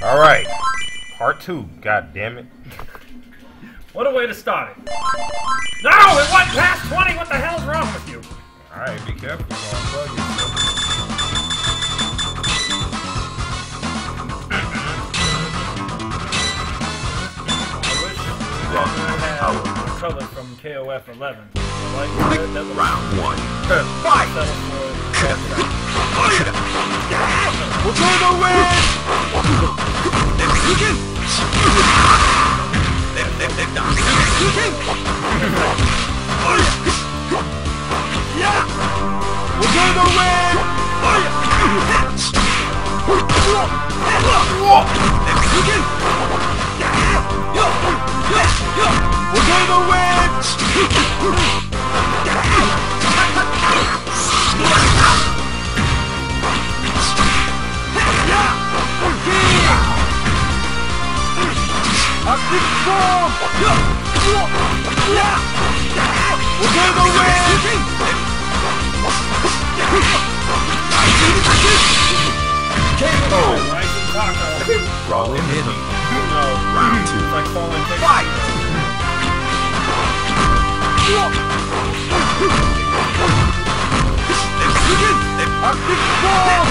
Alright. Part 2. God damn it. What a way to start it. No! It wasn't past 20! What the hell's wrong with you? Alright, be careful. You're gonna plug yourself. Color from KOF 11. Like round 1. Fight! We're gonna win! We're gonna win! We're gonna win! Active form! We're gonna win! KO! Wrong hit. Round 2. Like falling things. Fight! Active form!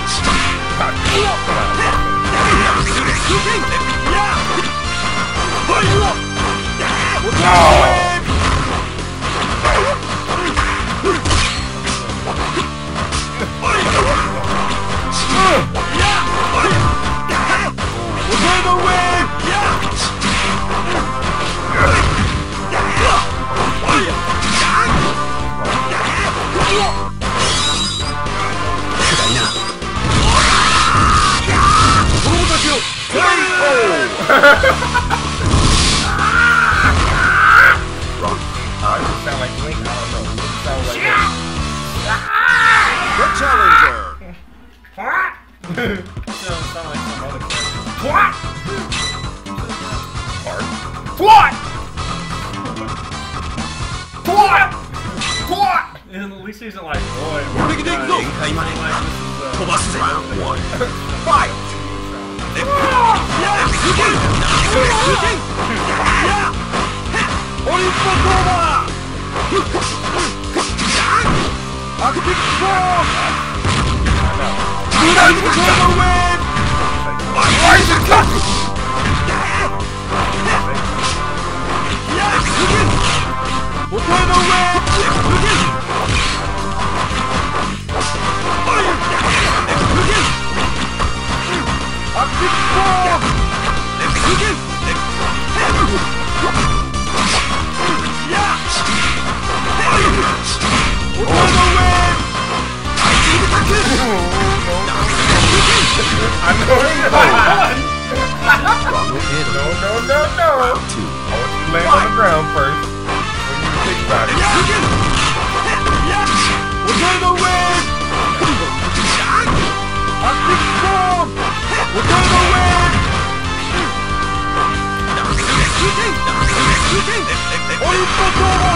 Sound like Link? I don't know. Sound like The challenger! Sound like some other character. What? At least he isn't like, boy, Big ding dong! Round 1. Fight! Arctic Storm! We're gonna win! We're gonna win! Arctic Storm! We're gonna win! I know it. No. Round 2. I want you to land on the ground first. When you think about it. We're gonna win! Arctic Storm! We're gonna win! Oipotora!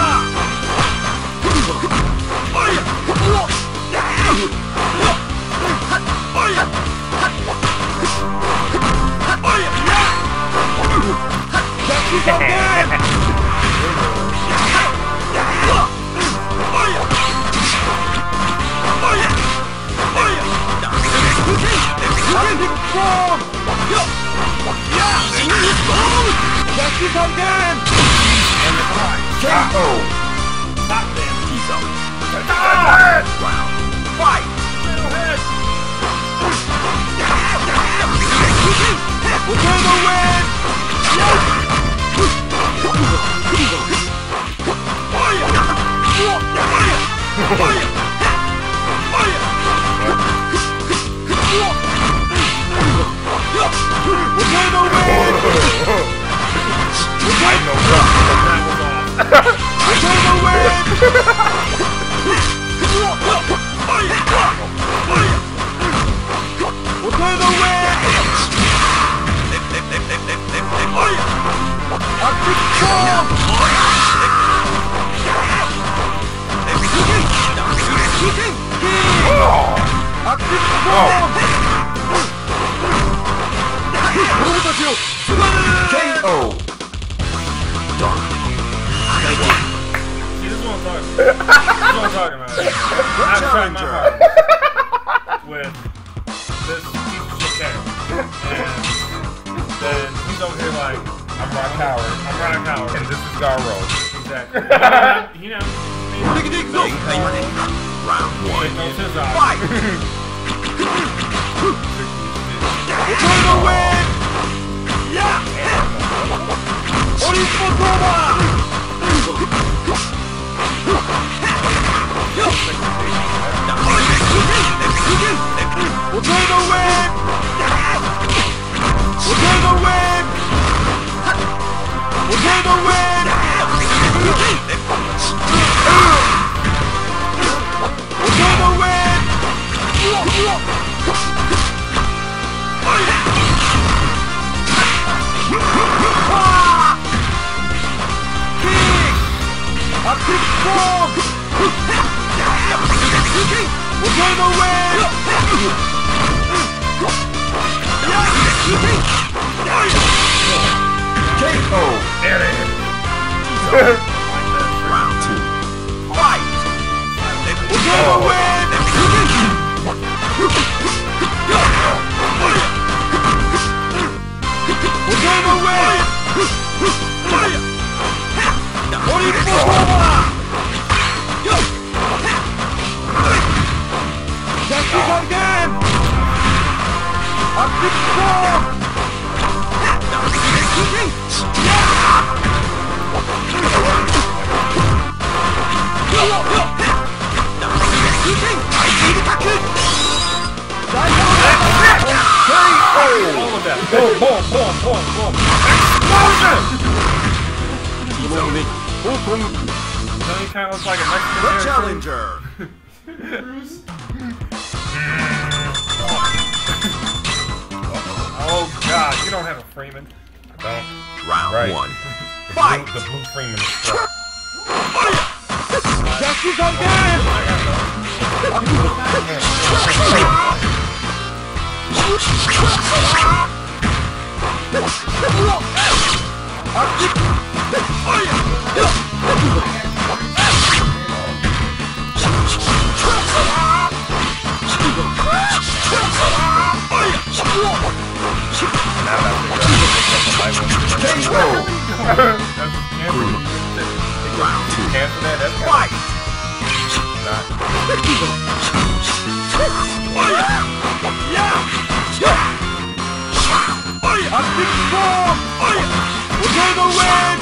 Round. Fight! We're gonna win! what I'm talking about. I've tried my hardest with this piece of shit character. And then he's over here like, I'm Ron Howard. I'm Ron Howard. And this is Garro. Exactly. You know, Round one. fight! Return the win! Yeah! Orismotova! Return the win! Return the win! Return the win! Return the win! Active storm! Return the win! KO. There it is. Round two. Fight! Return the win! Return the win! Orismotova! Justice again! Active storm! all of that. Boom, boom, boom, boom, boom. Explosion! Don't he kind of look like a Mexican The character? challenger. Oh God, you don't have a Freeman. I don't. Round Right. one. The blue Freeman is struck. Justice again! Round two. Cancel that. That's Fight! Active storm! Return the win!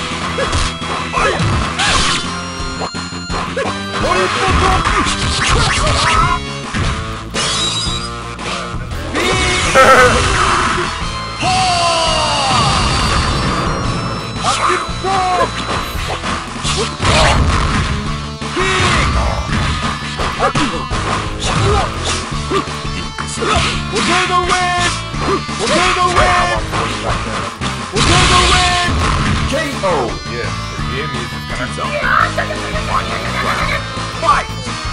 Active storm! Return the win! Return the win! Return the win! KO. Yeah. The music is gonna Fight!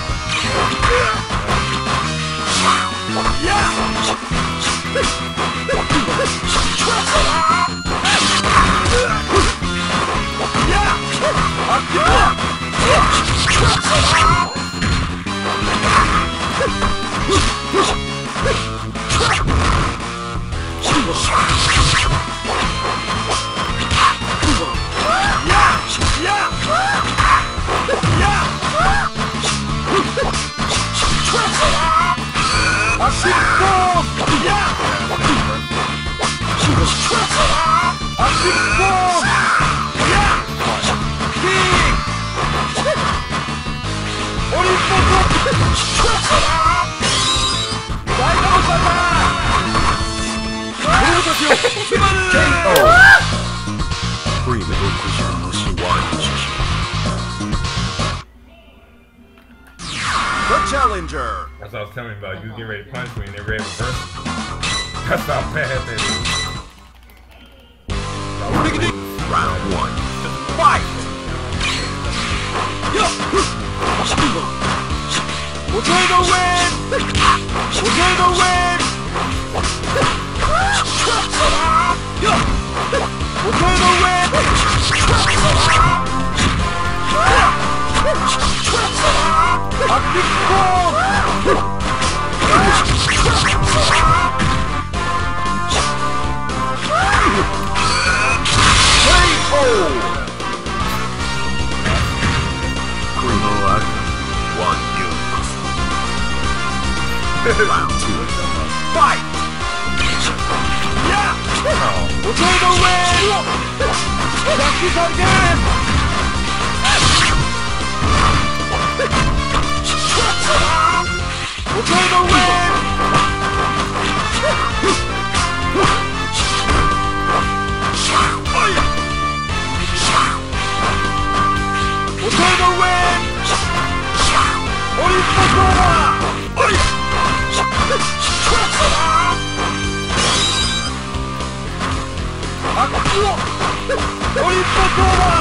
The challenger. That's what I was telling you about. You get ready to punch me and they're ready to reverse. That's how bad that is. Round one. Fight! Return the win! Return the win! Return the win! We'll take the win! We'll take the win! Oripakora! Oripakora!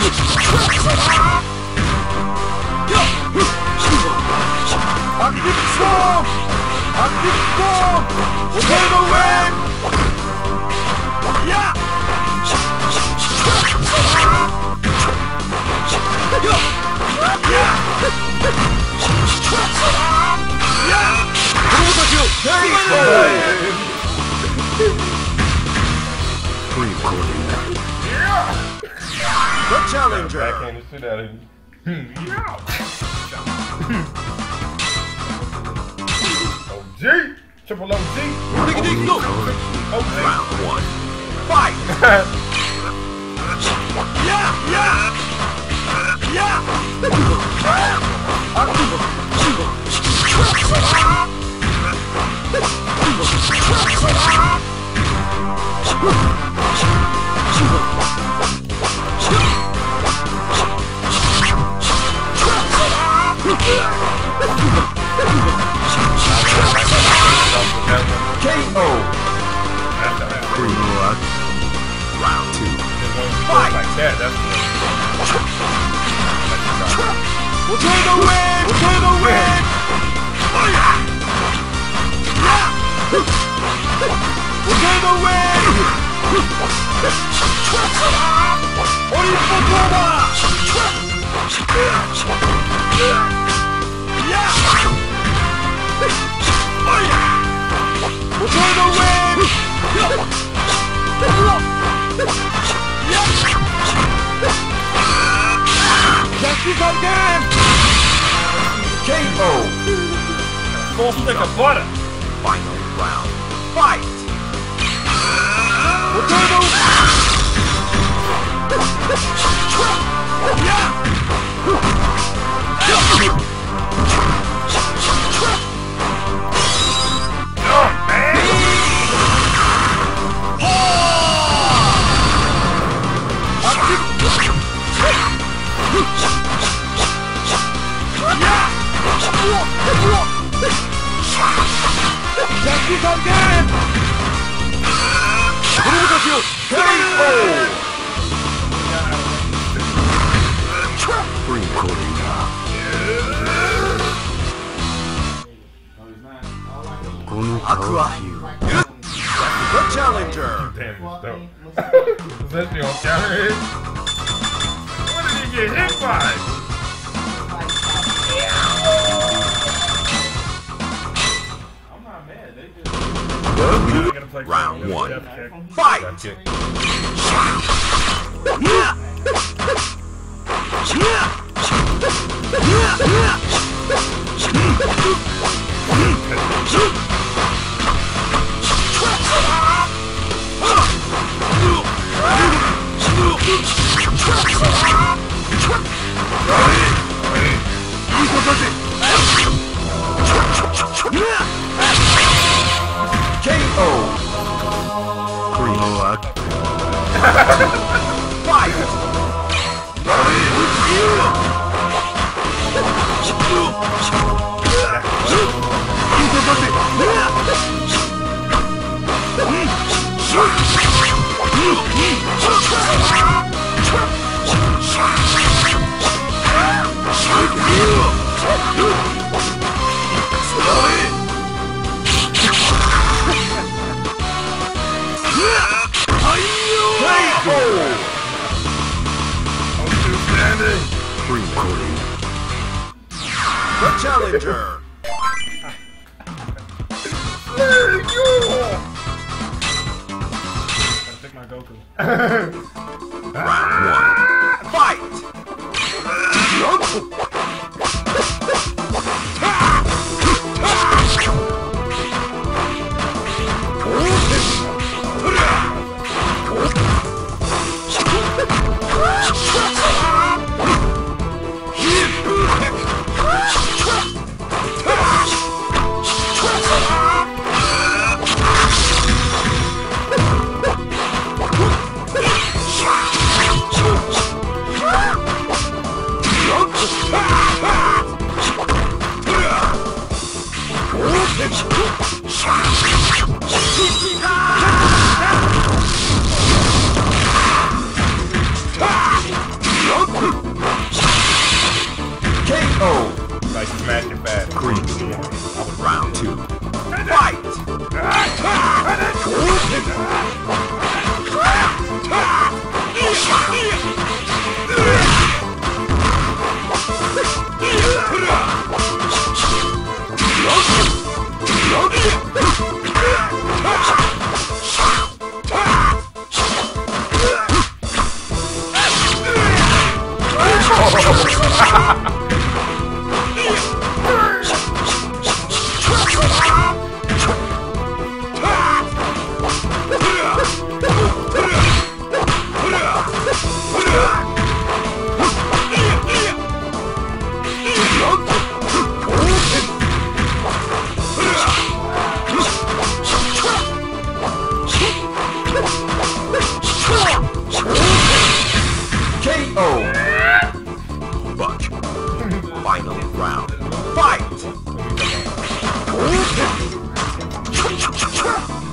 Active storm! Active storm! We'll take the win! Yeah! The challenger. Backhand the shit out of you. OG! Triple OG! Round 1. Fight! Yeah! Yeah! Yeah! KO. Round 2. Fight! Like that, that's We'll take the win! We'll take the win! Yeah! We'll take the win! Oripakora! Yeah! We'll take the win! That's it again! KO. full stick of butter. Final round. Fight! We'll take the The challenger. Damn, it's dope. Especially on counter hit. What did he get hit by? I'm not mad. They just. Round 1. Fight! KO. Fight! The challenger. Take my Goku. Round 1. Fight!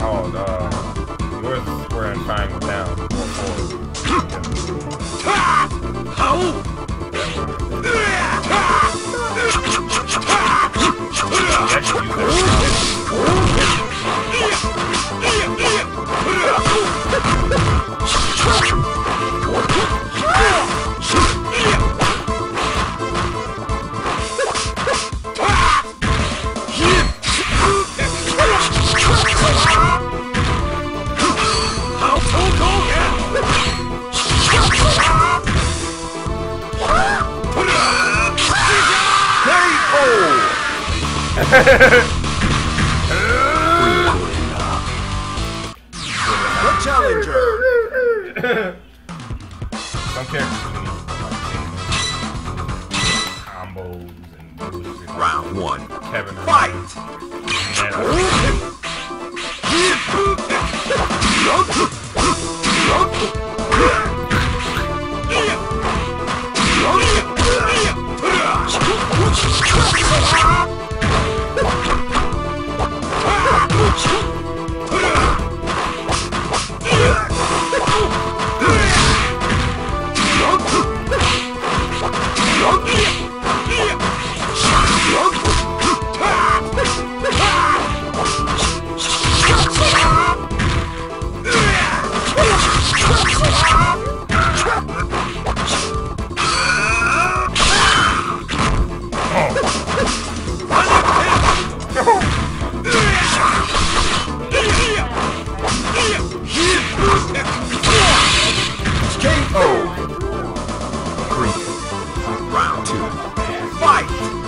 Oh, yours is square and triangle down. Or forward. The challenger. Some characters need combos and bullshit. Round 1. Kevin Fight. Round 2. Fight!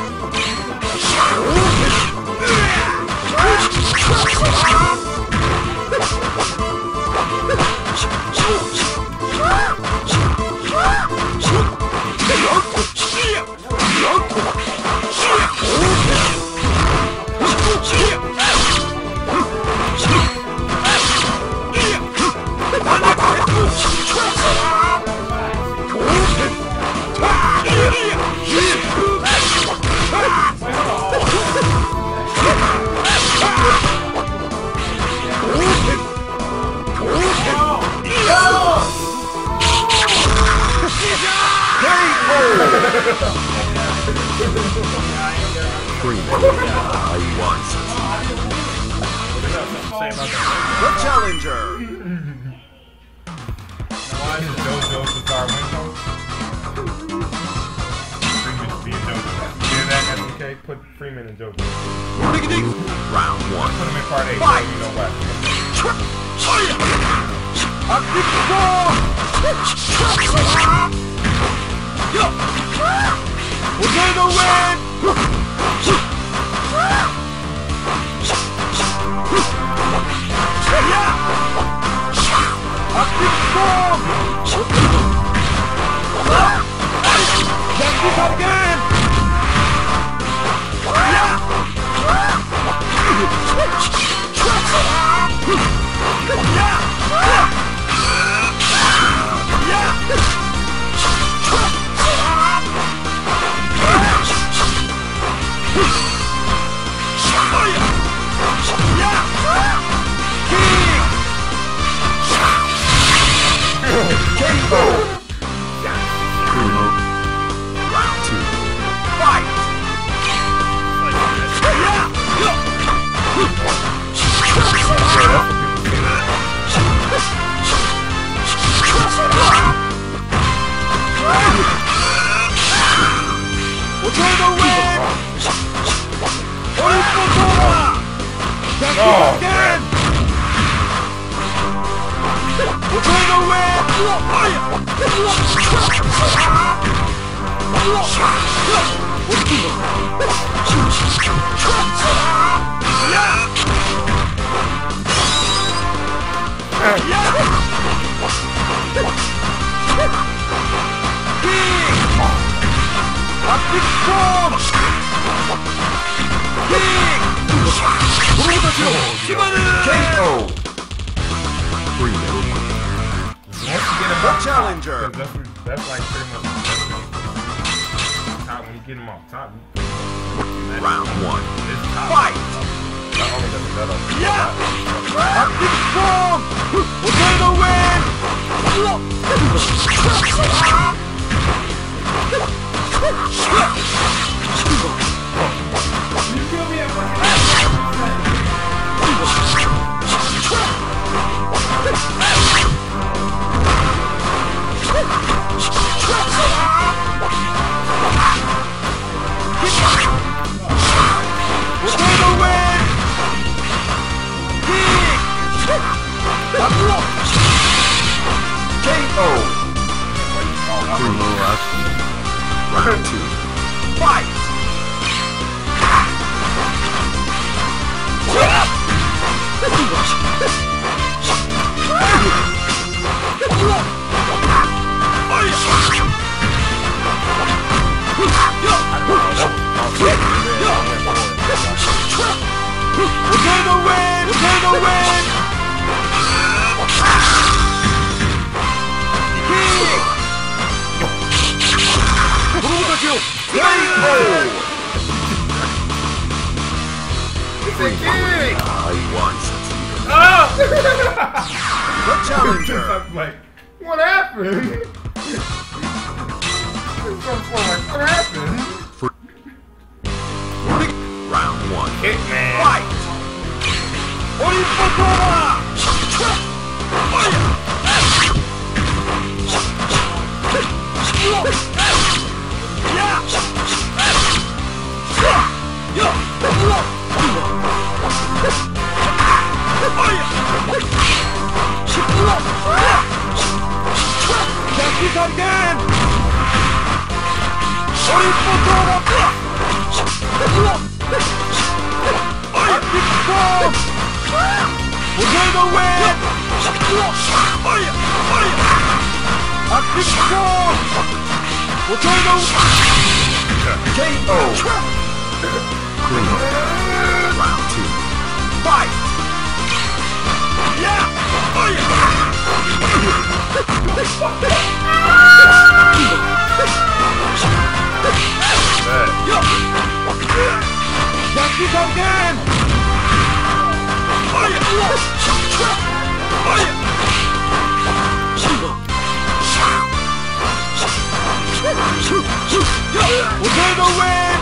The challenger. Why is JoJo's the star window? Freeman should be in JoJo. You hear that, SDK? Put Freeman in JoJo. Round 1. Put him in part 8, so you know what. Potato win! Active storm! Let's do that again! Round 2. Fight! Potato win! Let's do that again! Potato win! Active storm! KO! Once you get him The off challenger. top, 'cause that's like pretty much top. When you get him off top, Round 1. it's top. Fight! Not only does it that up, Active Round 2. Fight! The challenger! I'm like, what happened? What happened? Round 1. Hitman. Fight! Again! Potato win! Active storm! Potato! KO! Clean. Round 2. Fight! That's it again! Potato win!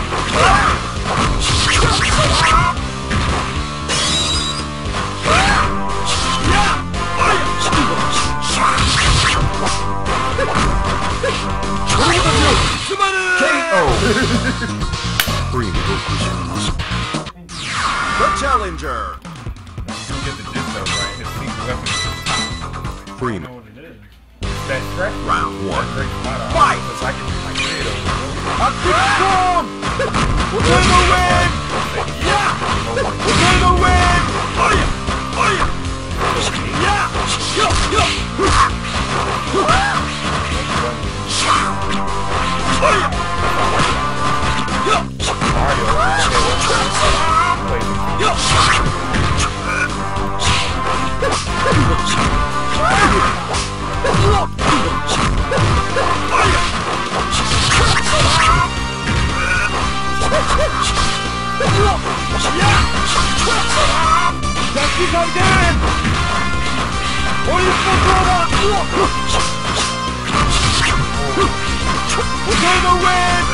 The challenger! You get the gist though, right? His secret weapon is I Freeman. know what it is. That stretch? Round 1. Fight! Fight! It's like it's like it. Active storm! Potato win! Potato win! That's it again! Potato win!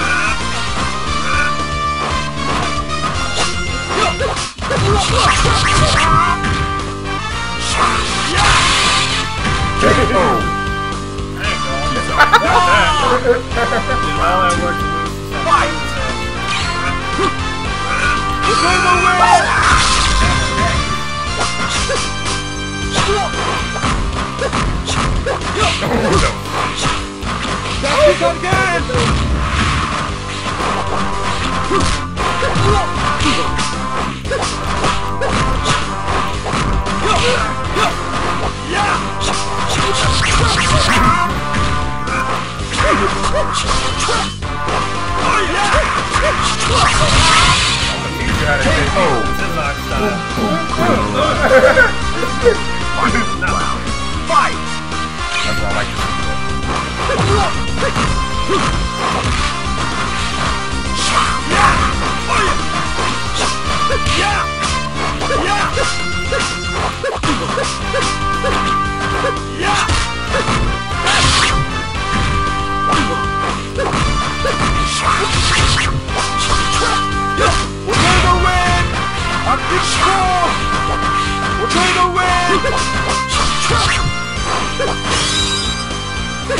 Fight! Potato win! That's it again! Fight! That's what I like to see. Yeah!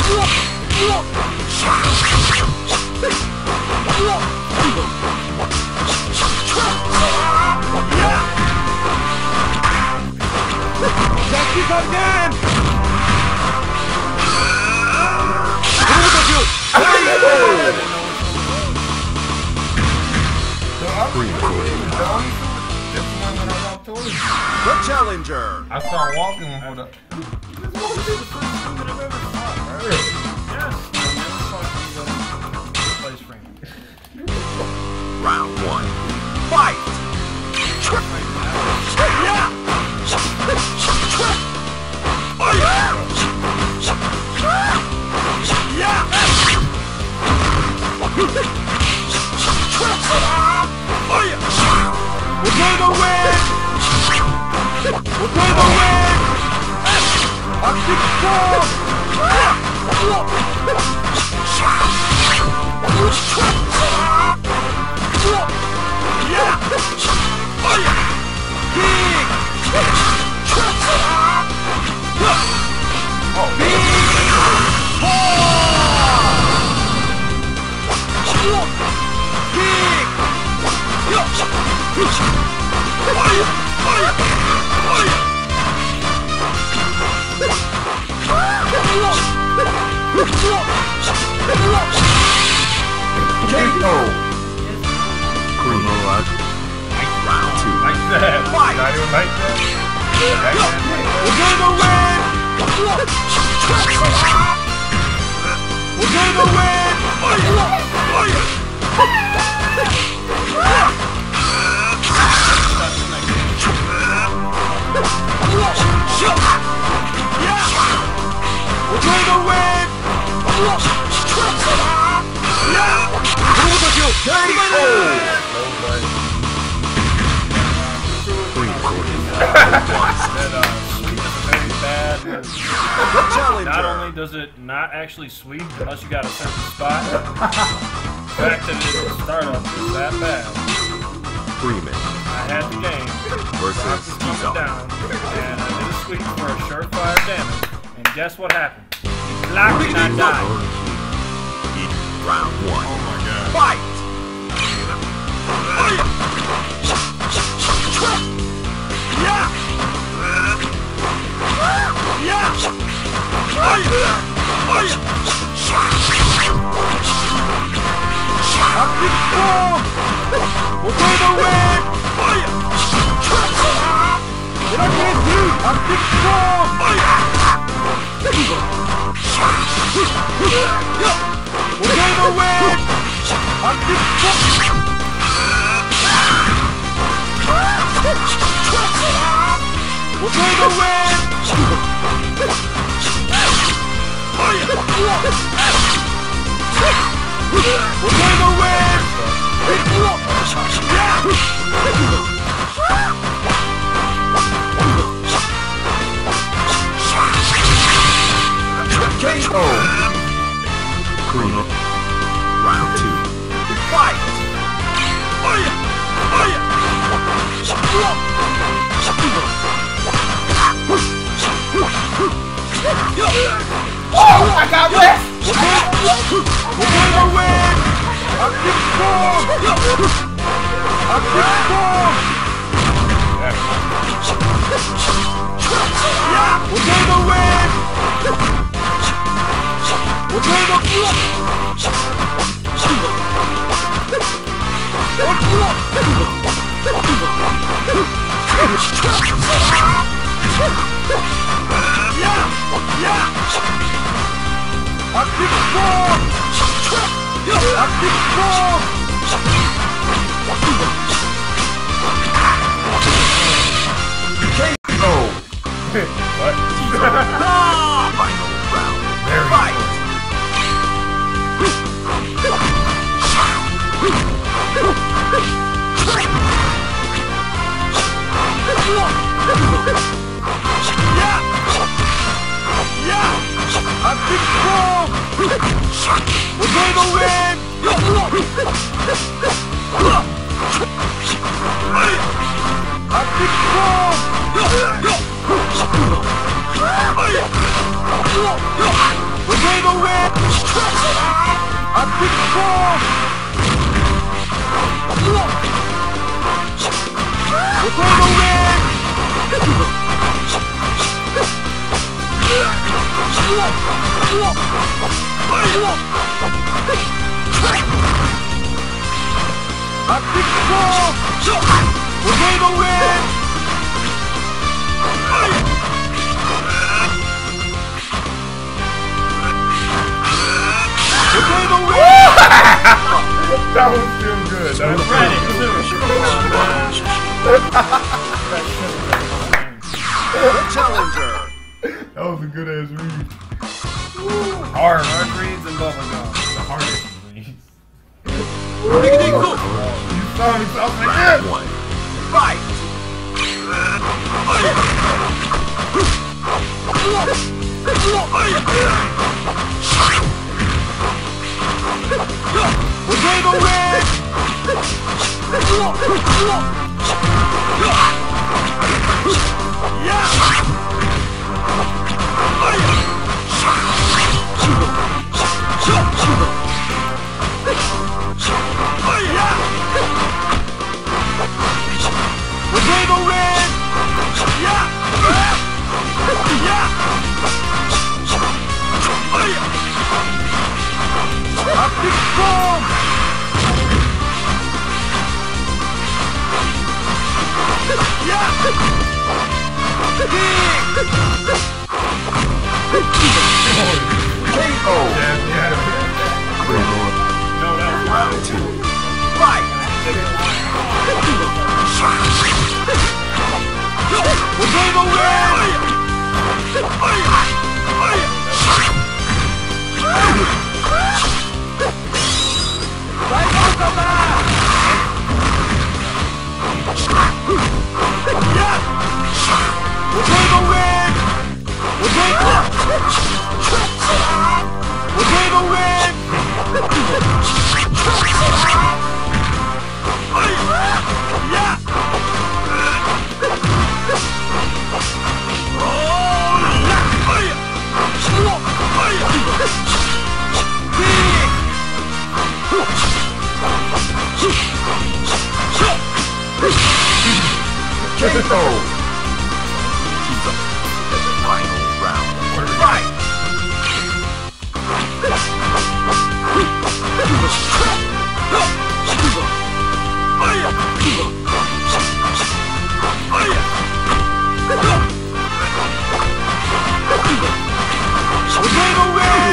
The challenger. I start walking for the. Round 1. Fight! We're gonna win! We're gonna win! I'm big strong! Round 2. Like that. Fight! Not even like that. We're gonna win! We're gonna win! We're gonna win! The challenger. Not only does it not actually sweep unless you got a certain spot, the fact that it is a startup is that bad. Freeman I had the game, versus Rock was coming Kizo. down, and I did a sweep for a surefire damage, and guess what happened? He blocked and I died. Round 1. Oh my god. Fight! We're gonna win! What I can't do! I'm big strong! We're gonna win! I'm big strong! We're gonna win! We're gonna win! KO. Freeman. Round 2. Fight! Oh, I got this! We're gonna win! I'm big strong! I'm big strong! We're gonna win! We're gonna I'm big strong! I'm big strong! KO. What? Final round. Fight! I'm big strong! We're gonna win! I'm big strong! We're gonna win! That was still good. That was Challenger. That was a good ass read. Hard reads and bubblegum. The hardest reads. Beginning go. You saw himself like Round that. 1. Fight. Potato Red! Potato Red! Optic Storm! KO. Round 2. Fight! Potato Red! Potato Red! Potato Red! KO. Final round. Fight! Potato Red!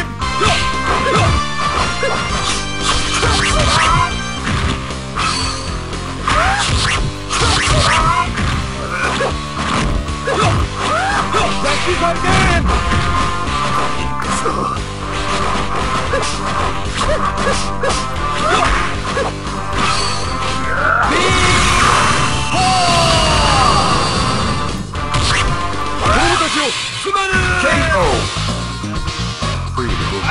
That's it again! KO. Free to go.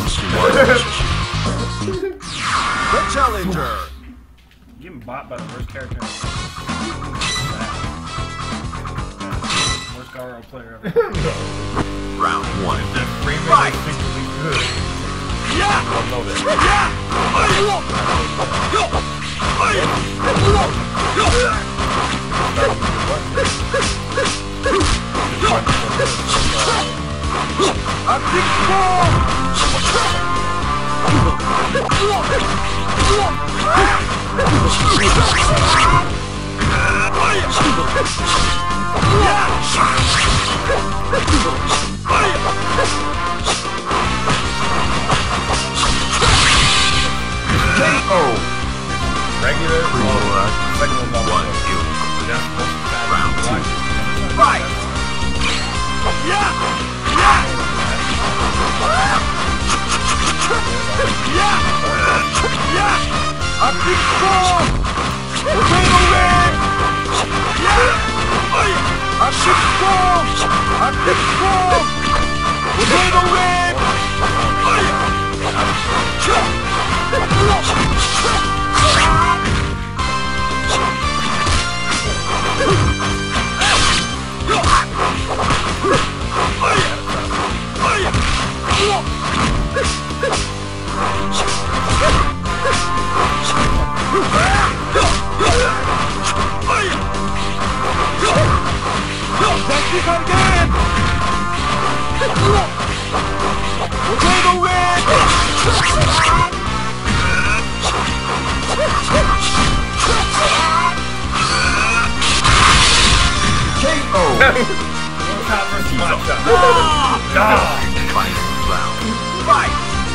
The Challenger! Getting bought by the worst character. Worst RO player ever. Round 1. Freeman Fight. is secretly good. Yeah! I don't know that. Optic Storm! KO. Regular. Second one. One kill. Round 2. Fight! Yeah! Yeah! Yeah! Yeah! Optic Storm! Potato Red! Yeah! Optic Storm! Optic Storm! Potato Red! fight again! Potato Red! KO. Top versus one shot. Final round. Fight.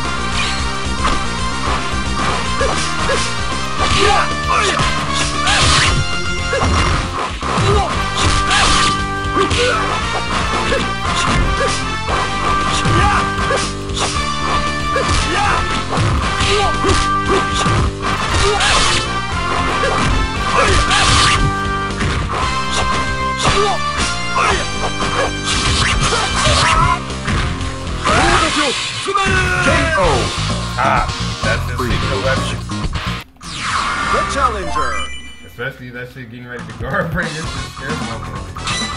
KO. Top. That's the secret weapon. The challenger. Especially that shit getting ready to guard break. This shit scares motherfuckers.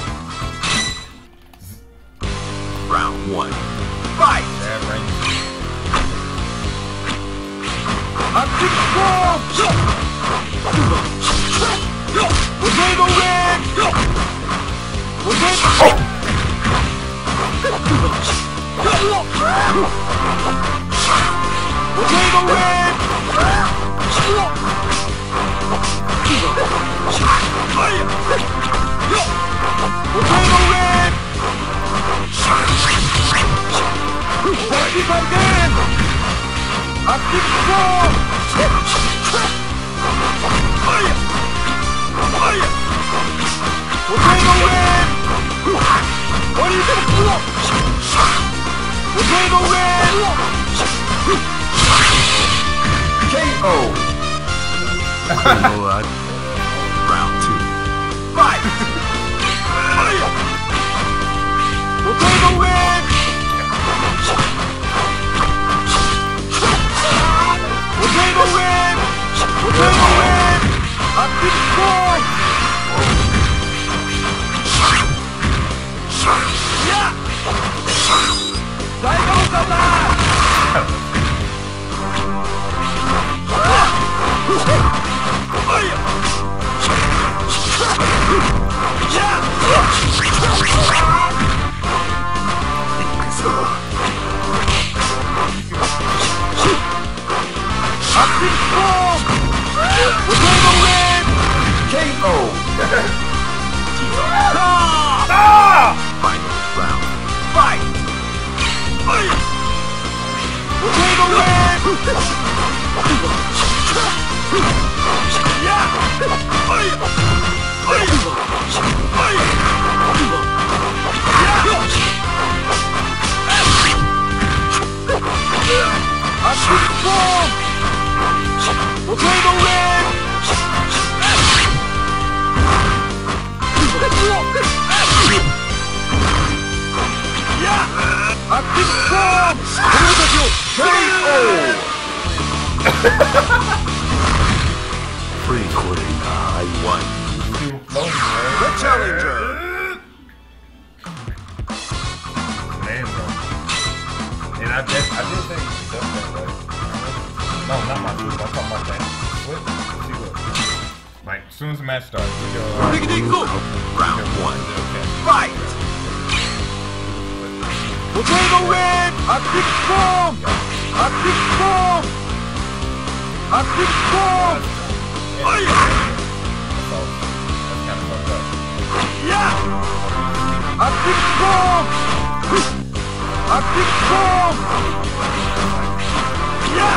Round 1. Fight. That range. Active Storm! Potato Red! Potato Potato Red! Potato Red! Active again! Active Storm! Potato Red! What is it? Potato Red! KO. Round 2. Fight. Potato Red! Potato Red! Potato Red! Active Storm! Yeah! Daigou-sama! Active Storm! Potato Red! KO. Final round. Fight. Potato Red! Active Storm! Potato Red! Active Storm! Free quitting. I won. The challenger! Man, bro. And I did think he does that, right? No, not my food. I'm talking about that. What? See what? Like, as soon as the match starts, we go. Round 1. Okay. Fight. Potato Red! Active Storm! Active Storm! Active Storm! That's kind of fucked up. Yeah! Active Storm! Active Storm! Yeah!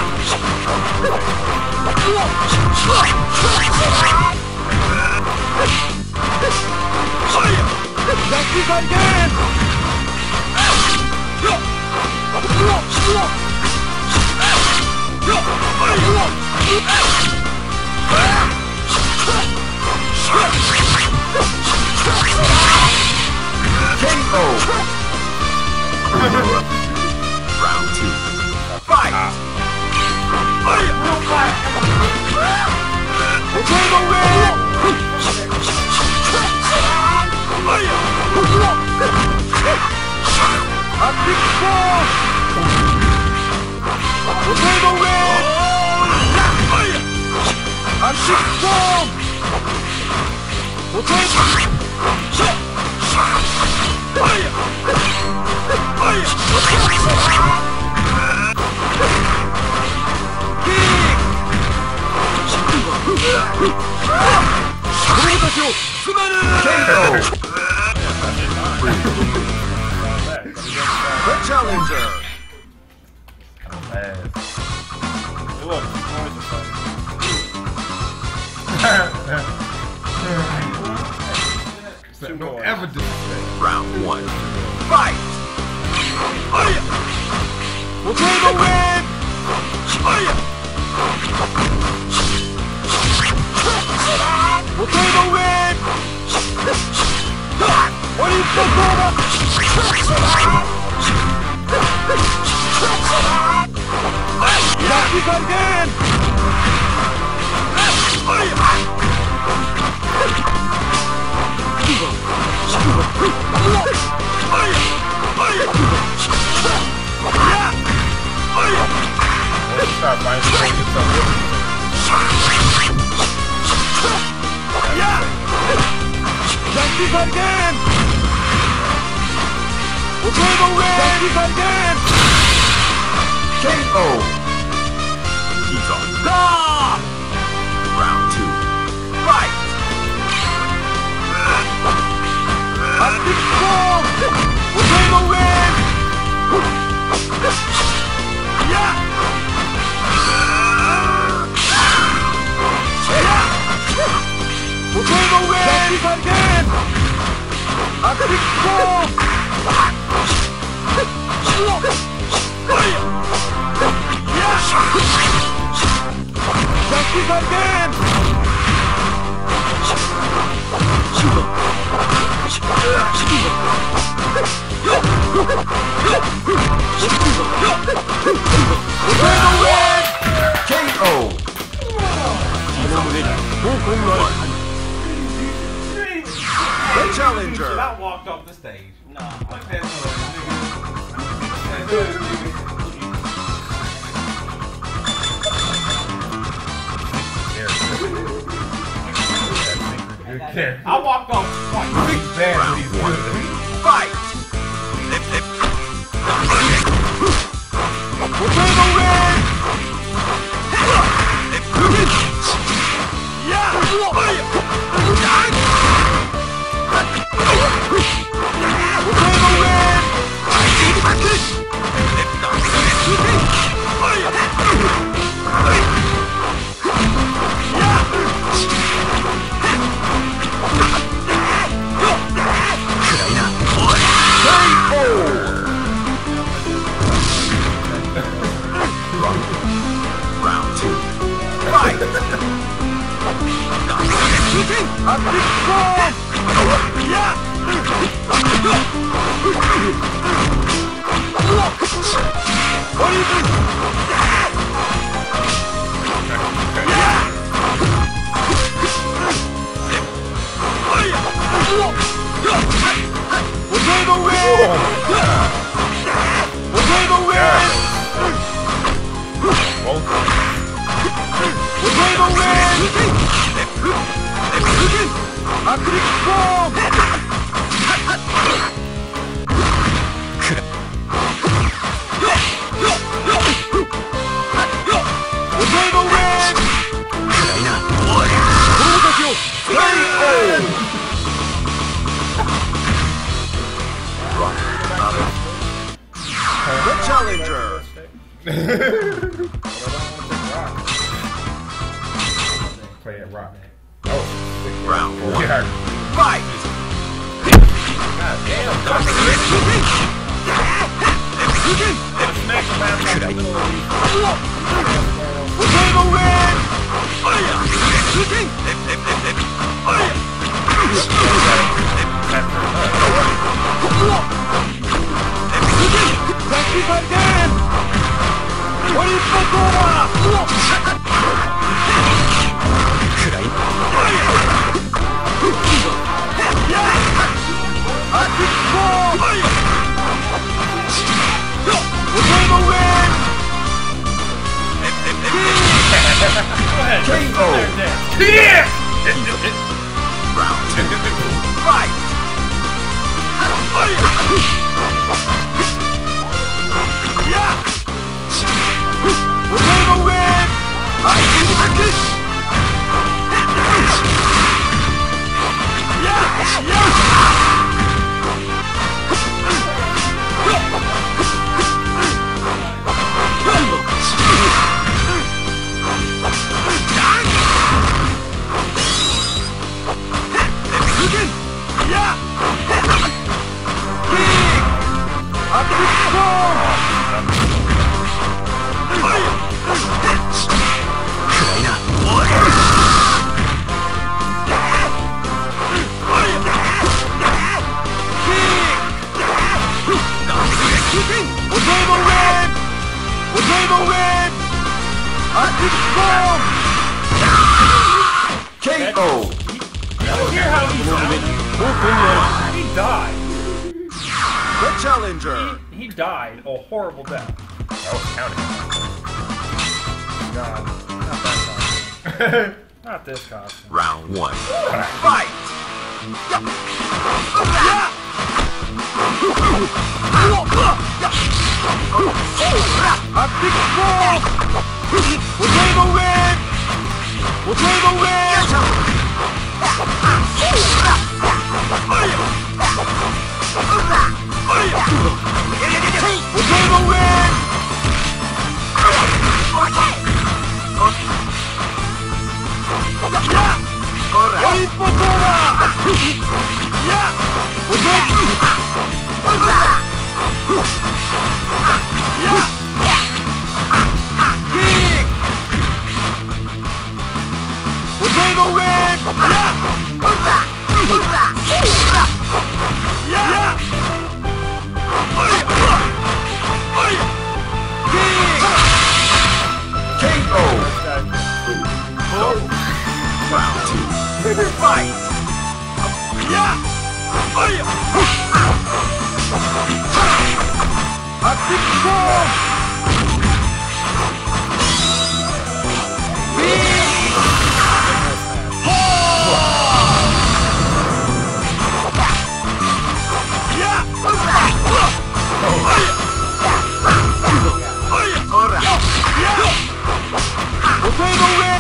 That's it again! KO. Round 2. Fight. Potato Red! Active Storm! Potato Red! Active Storm! Potato... challenger. Ass. It was 2 points or something. Don't ever do that. Round 1. Fight! We'll take the win. We'll take the win. What do you think over? Jackie again. Let's start by saying something. Jackie again. We'll take the win. Jackie again. KO! He's on. Ah! Round 2. Fight! Active strong. We'll take the win. Yeah. We'll take the win. Jackie again. Active strong. Jackie again! KO! The challenger! I walked off the stage. Nah, like that. I walked off twice. Big bad, but he's good. Fight! We'll take the win! Yeah! We'll take the win! Round 2. Fight! A big strong! Yeah! What do you think? We'll take the win! We'll take the win! We'll take the win! Active strong! We'll take the win! The challenger! Play that rock. Round 1. Yeah. Fight! God damn. We'll take the win! Jackie again! What do you think over? Active strong! We'll take the win! KO! Yeah! Round 2. Fight! Yeah! We'll take the win! Yeah! Potato Red! Potato Red! Arctic Storm! KO. Hear how he died? He died. The challenger! He died a horrible death. That was counting. God, not that costume. Not this costume. Round 1. Fight! Arctic Storm! Potato Red! Potato Red! Potato Red! Oripotora! Potato Red! KO. Round 2. Fight! Arctic Storm! Potato Red!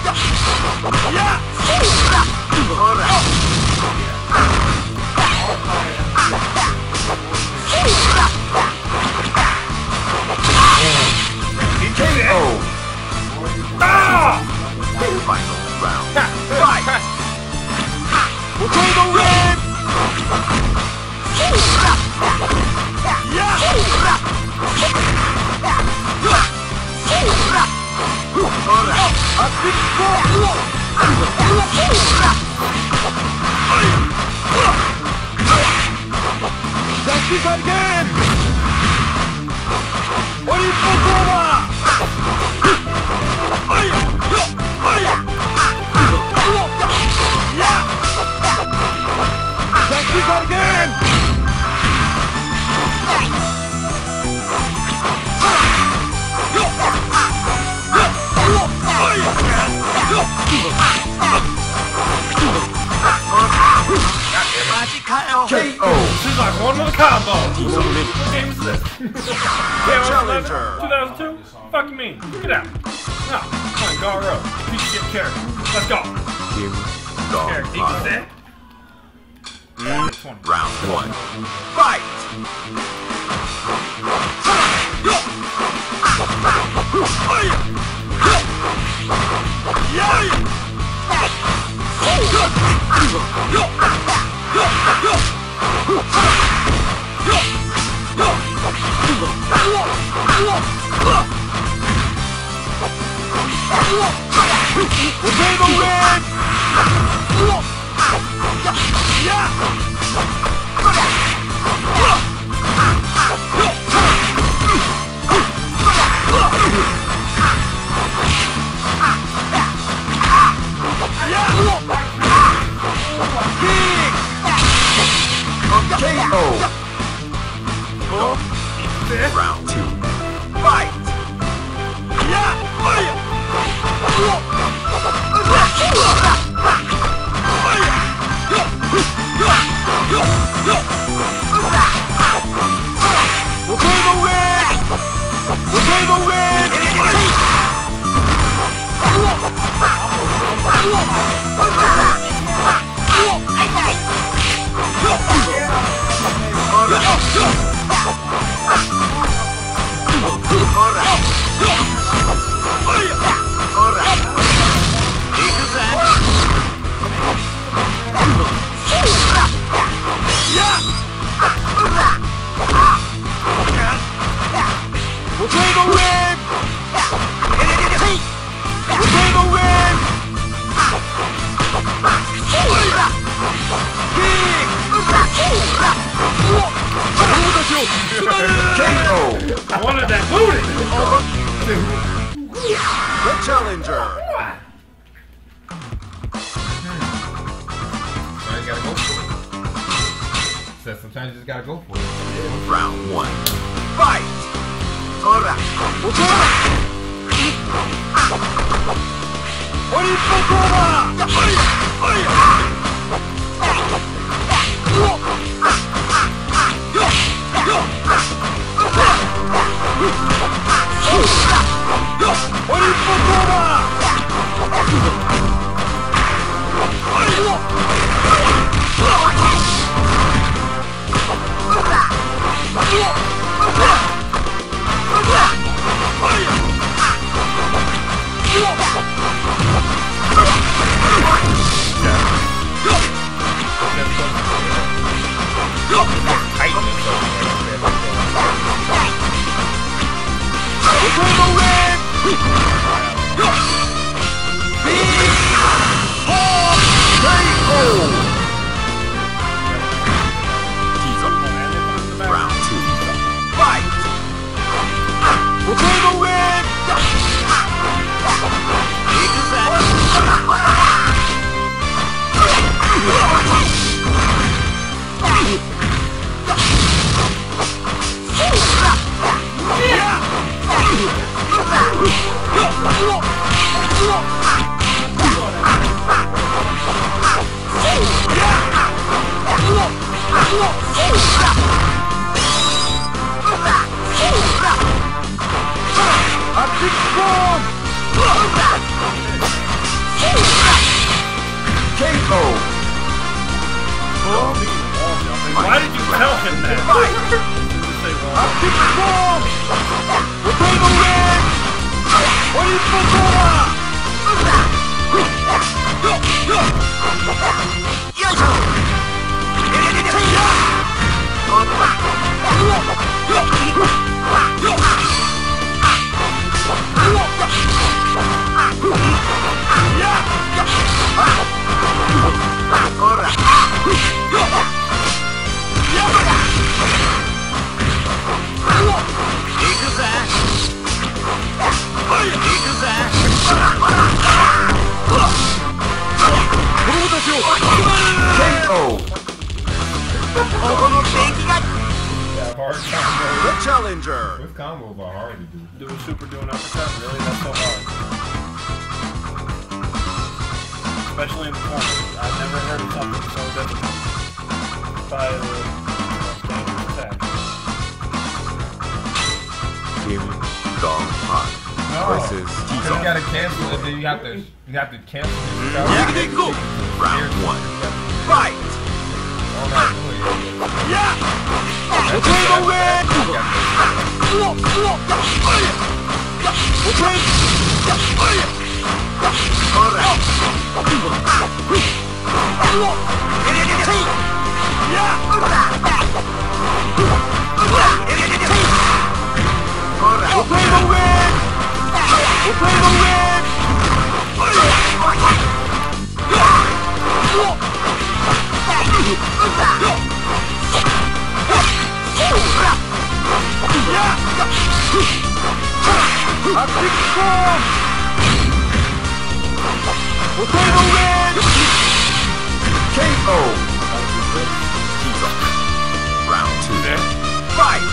KO. Final round. Fight! Potato Red! Arctic Storm! That's it again! Oripotora! That's it again! KO. She's like one with a combo. What game is this? Challenger. 2002? Fuck you mean? Get out. No. Come on, Garo. Piece of shit character. Let's go. Kim Character. Dong. Equal that. 20. Round 1. Fight! Potato Red! KO. Round 2. Fight! Potato Red! Potato Red! Potato Red! Potato Red! Big! KO. I wanted that booty! The challenger. So you gotta go for it. Said sometimes you just gotta go for it. Round 1. Fight! Alright. Why did you tell him that? The challenger. Those combos are hard to do. Do a super doing uppercut? Really? That's so hard. Especially in the corner. I've never heard of something so difficult. By the standard attack. Kim Dong Han versus You gotta cancel it, then you have to cancel it. Round 1. Fight! KO! Round 2. Fight!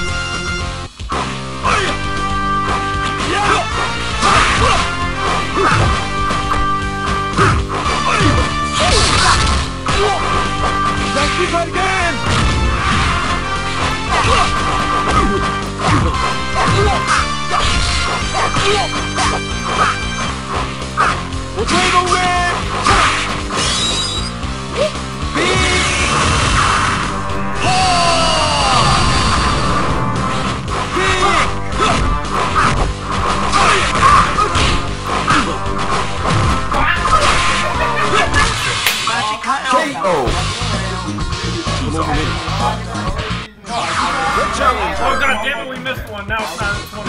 Oh god damn it, we missed one. Now it's not 20.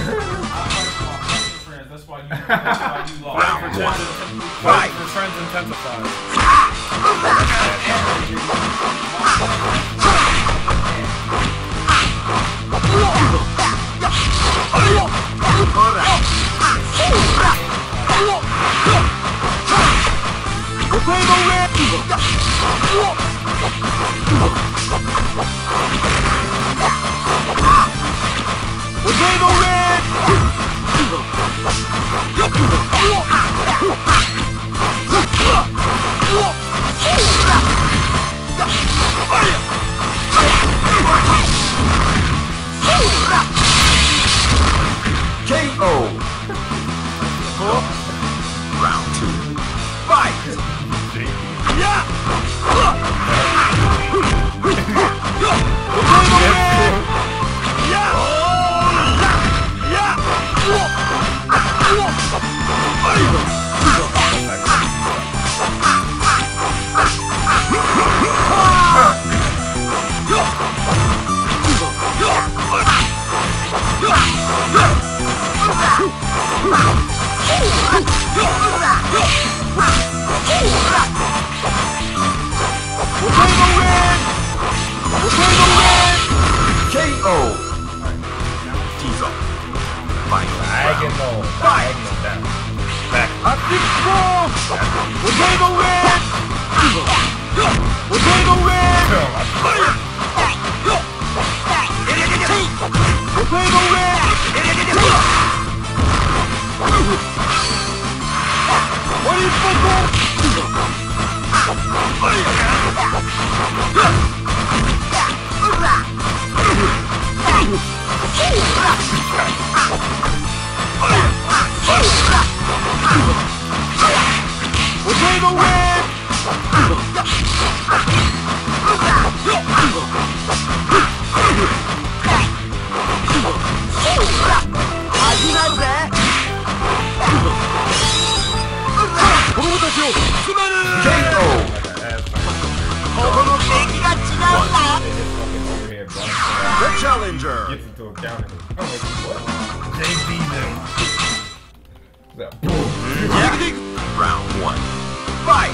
That's why you lost. Fighting for friends intensified. KO! The challenger gets into a counter. I'm like, what? JB's in. Round 1. Fight!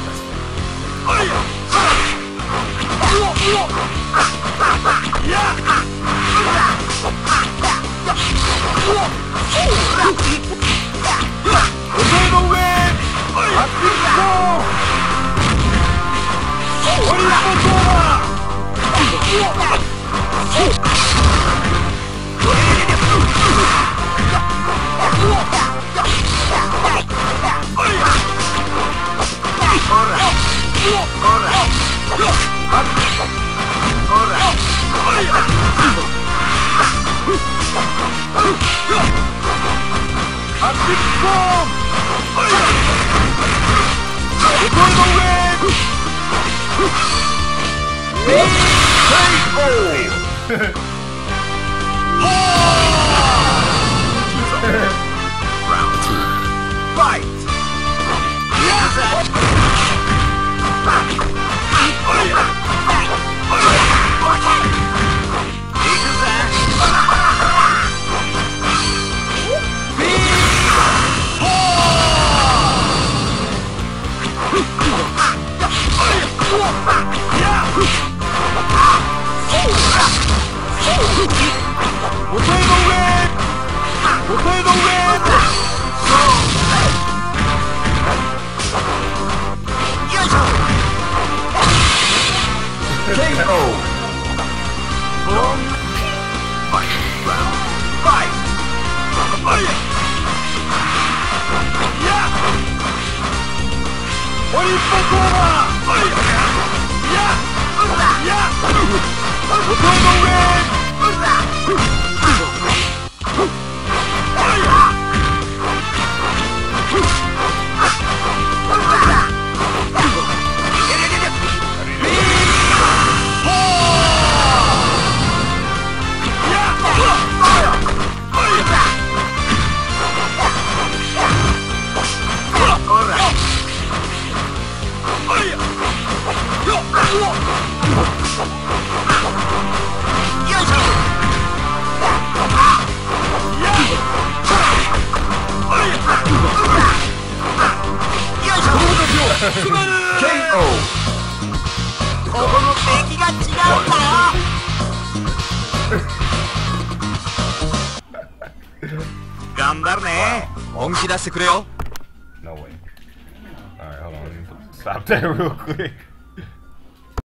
Round 2. Fight! No way. Alright, hold on. Let me stop that real quick.